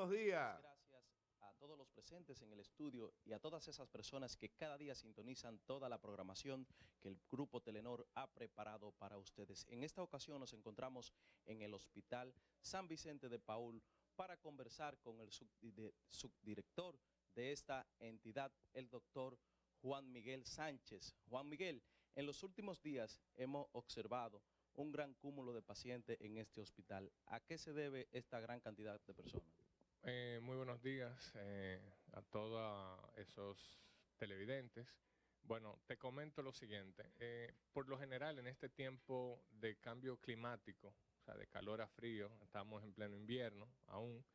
buenos días. Gracias a todos los presentes en el estudio y a todas esas personas que cada día sintonizan toda la programación que el Grupo Telenor ha preparado para ustedes. En esta ocasión nos encontramos en el Hospital San Vicente de Paúl para conversar con el subdirector de esta entidad, el doctor Juan Miguel Sánchez. Juan Miguel, en los últimos días hemos observado un gran cúmulo de pacientes en este hospital. ¿A qué se debe esta gran cantidad de personas? Muy buenos días a todos esos televidentes. Bueno, te comento lo siguiente. Por lo general, en este tiempo de cambio climático, o sea, de calor a frío, estamos en pleno invierno aún,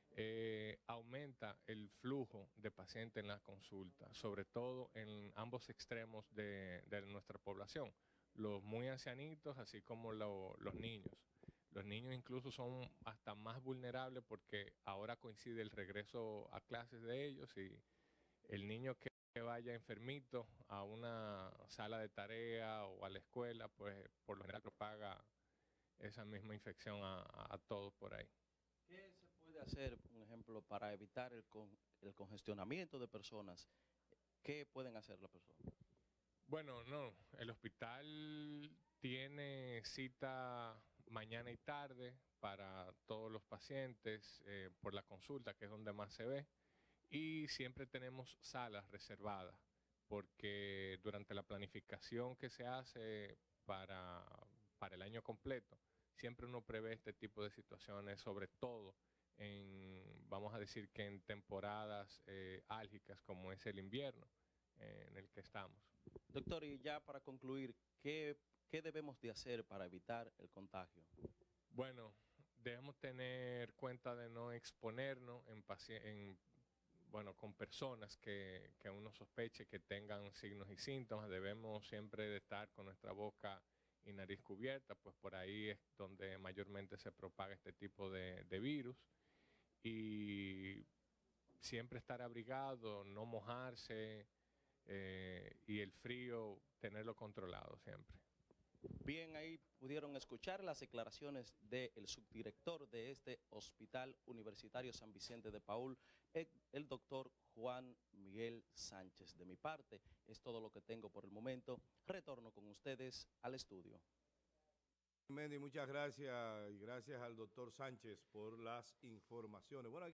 aumenta el flujo de pacientes en la consulta, sobre todo en ambos extremos de nuestra población, los muy ancianitos, así como los niños. Los niños incluso son hasta más vulnerables porque ahora coincide el regreso a clases de ellos y el niño que vaya enfermito a una sala de tarea o a la escuela, pues por lo general propaga esa misma infección a todos por ahí. ¿Qué se puede hacer, por ejemplo, para evitar el congestionamiento de personas? ¿Qué pueden hacer las personas? Bueno, no, el hospital tiene cita mañana y tarde para todos los pacientes por la consulta, que es donde más se ve, y siempre tenemos salas reservadas, porque durante la planificación que se hace para el año completo, siempre uno prevé este tipo de situaciones, sobre todo vamos a decir que en temporadas álgicas como es el invierno en el que estamos. Doctor, y ya para concluir, ¿qué debemos de hacer para evitar el contagio? Bueno, debemos tener cuenta de no exponernos bueno, con personas que uno sospeche que tengan signos y síntomas. Debemos siempre de estar con nuestra boca y nariz cubierta, pues por ahí es donde mayormente se propaga este tipo de virus. Y siempre estar abrigado, no mojarse y el frío tenerlo controlado siempre. Bien, ahí pudieron escuchar las declaraciones del subdirector de este Hospital Universitario San Vicente de Paúl, el doctor Juan Miguel Sánchez. De mi parte, es todo lo que tengo por el momento. Retorno con ustedes al estudio. Mendy, muchas gracias y gracias al doctor Sánchez por las informaciones. Bueno,